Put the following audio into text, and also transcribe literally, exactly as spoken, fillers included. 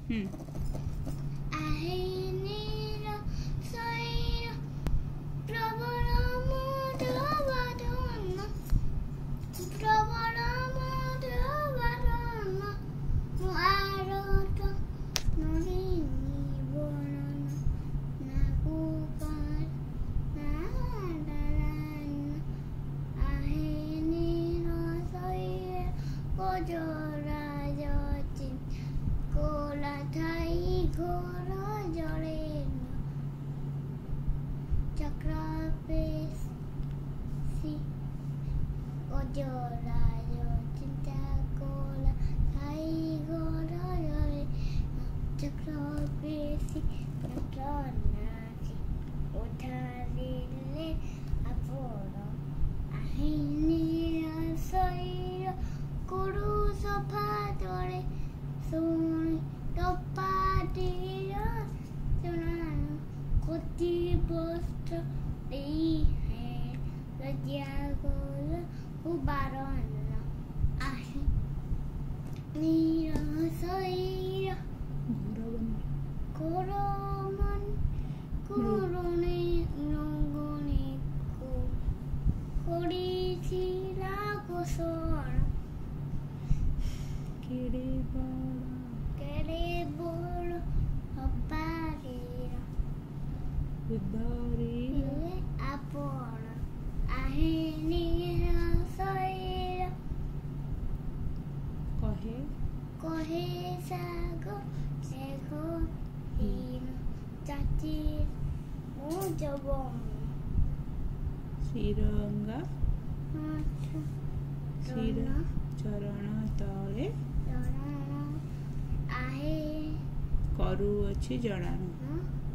आहे नीर शैर प्रबल मधुवदन प्रबल मधुवदन आरत नलिनी बरन नाकुकार नादान आहे नीर शैर गजरा जचिन कोला थाई घोर जड़े चक्र पेशी गजरा चिंता कोला थाई घोर जड़े चक्र पेशी चक्र नाची उधारिले आपण आहे नीर शैर कुरु सफा तले सुनी टपाटीर सुनान कोटी बस्त्र देई है लज्जा गोल उबारन आहे नीर शैर कोरमन कुरुने नगने को कोड़ी छिला कोसर केड़े बड़ केड़े बड़ अपारीर उद्धरिले आपण आहे नीर शैर कहे कहे साग मेघ हीन चाची मुजबन श्रीरंगा शिर चरण तले आहे କରୁଅଛି ଜଣାଣ।